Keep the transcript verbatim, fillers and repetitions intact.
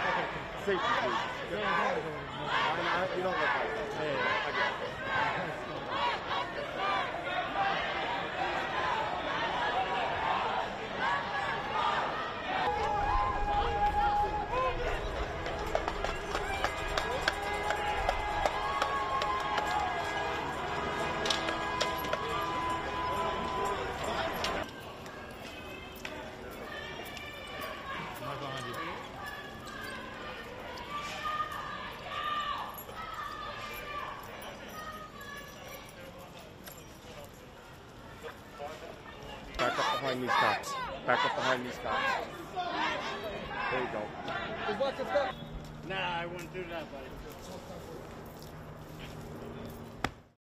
Safety, please. Why not? You don't look like that. Hey, I get it. Back up behind these cops. Back up behind these cops. There you go. Nah, I wouldn't do that, buddy.